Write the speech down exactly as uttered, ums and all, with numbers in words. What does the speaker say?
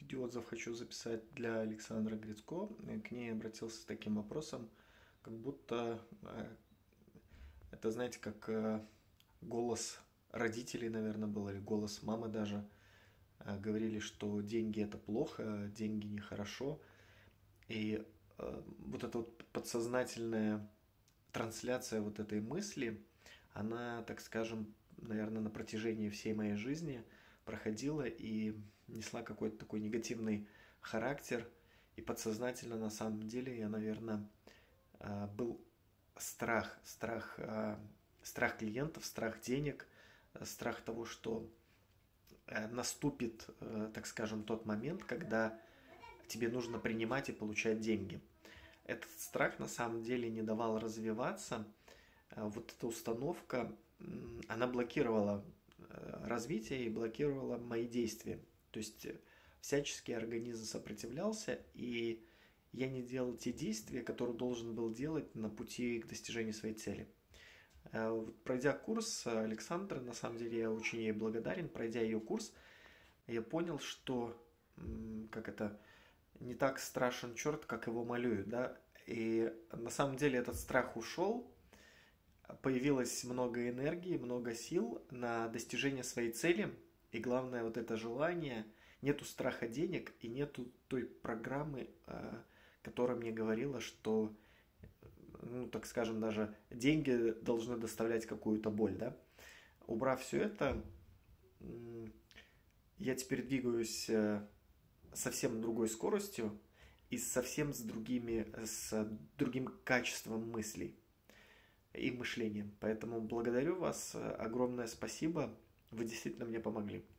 видео отзыв хочу записать для Александра Грицко. К ней обратился с таким вопросом, как будто э, это, знаете, как э, голос родителей, наверное, был, или голос мамы даже. Э, Говорили, что деньги это плохо, деньги нехорошо. И э, вот эта вот подсознательная трансляция вот этой мысли, она, так скажем, наверное, на протяжении всей моей жизни проходила и несла какой-то такой негативный характер. И подсознательно, на самом деле, я, наверное, э, был страх, страх, э, страх клиентов, страх денег, э, страх того, что э, наступит, э, так скажем, тот момент, когда тебе нужно принимать и получать деньги. Этот страх на самом деле не давал развиваться. Э, Вот эта установка, м, она блокировала э, развитие и блокировала мои действия. То есть э, всячески организм сопротивлялся, и я не делал те действия, которые должен был делать на пути к достижению своей цели. Э, вот Пройдя курс Александры, на самом деле я очень ей благодарен, пройдя ее курс, я понял, что м, как это, не так страшен черт, как его малюют, да. И на самом деле этот страх ушел, появилось много энергии, много сил на достижение своей цели. И главное, вот это желание, нету страха денег и нету той программы, э, которая мне говорила, что, ну, так скажем, даже деньги должны доставлять какую-то боль, да. Убрав все это, м, я теперь двигаюсь э, совсем другой скоростью и совсем с другими, с другим качеством мыслей и мышлением. Поэтому благодарю вас, огромное спасибо, вы действительно мне помогли.